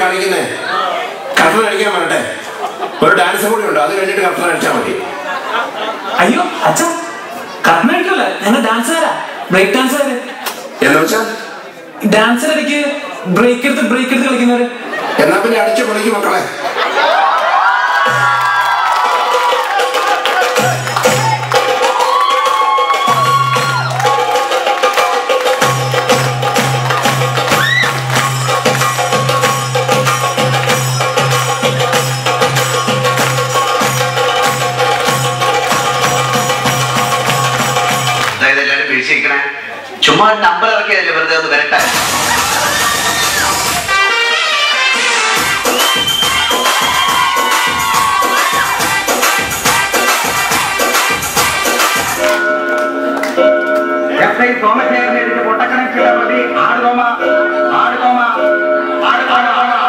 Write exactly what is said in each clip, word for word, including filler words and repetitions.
കാണിക്കുന്നേ? കർട്ടൻ അടിക്കാൻ വരട്ടെ, ഒരു ഡാൻസും കൂടി ഉണ്ട്, അത് കഴിഞ്ഞിട്ട് കർട്ടൻ അടിച്ചാൽ മതി. അയ്യോ അച്ഛാ, കർട്ടൻ അടിക്കല്ല, ഞങ്ങൾ ഡാൻസുകാരാ, ബ്രേക്ക് ഡാൻസുകാര്. എന്ന് വെച്ചാ ഡാൻസിനിടയ്ക്ക് ബ്രേക്ക് എടുത്ത് ബ്രേക്ക് എടുത്ത് കളിക്കുന്നവര്. എന്നാ പിന്നെ അടിച്ചു പൊളിക്കും മക്കളെ. ചുമ്മാ നമ്പർ ഇറക്കിയതല്ലേ, വെറുതെ ഒന്ന് വരട്ടെ. എസ് ഐ സോമശേഖരനെ എടുത്ത് പൊട്ടക്കണക്കിലെ പ്രതി ആടുതോമ ആടുതോമ ആടുതോമ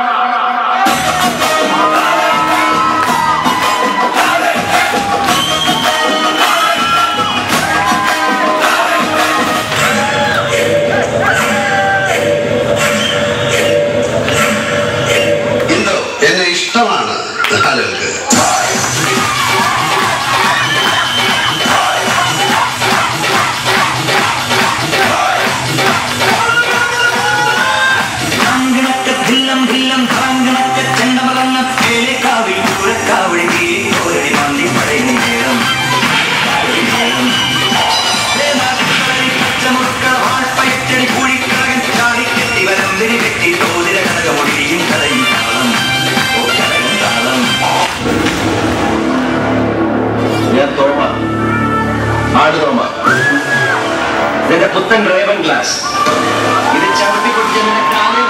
എന്നെ ഇഷ്ടമാണ് ആളുകൾക്ക്. ആടുതോമ ഇതിന്റെ പുത്തൻ ഡ്രൈവൻ ഗ്ലാസ് ഇത് ചവിട്ടി കുടിച്ചതിന്റെ കാലിൽ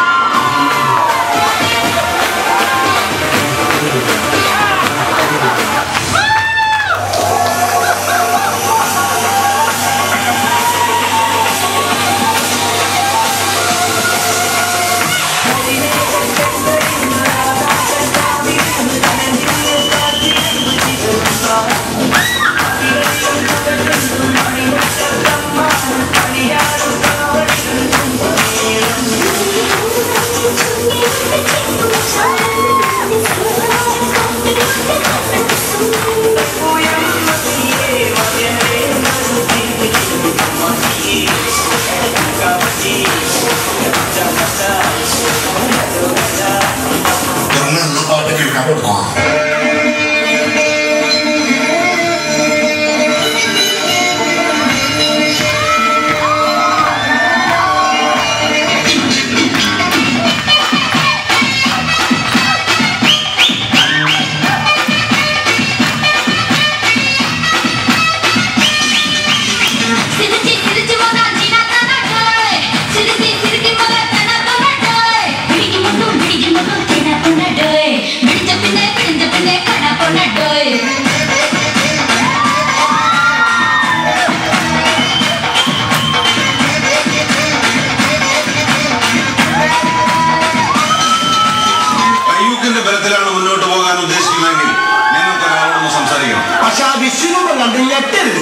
ബലത്തിലാണ് മുന്നോട്ട് പോകാൻ ഉദ്ദേശിക്കുന്നതെങ്കിൽ നിങ്ങൾക്ക് ഒരാളോടൊന്ന് സംസാരിക്കണം. പക്ഷെ ആ വിശ്വരൂപം കണ്ട് ഞെട്ടരുത്.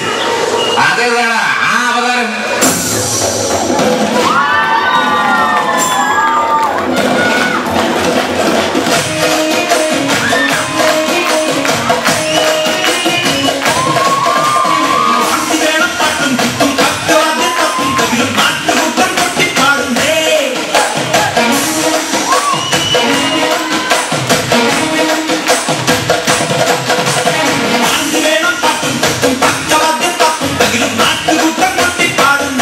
അതേതാണ് ആ അവതാരം. Patum, patum, patum, patum, patum, patum, patum, patum, patum, patum, patum, patum, patum, patum, patum,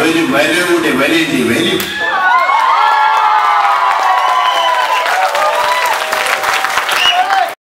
ഒരു വരവിടെ വരേണ്ടി വരും.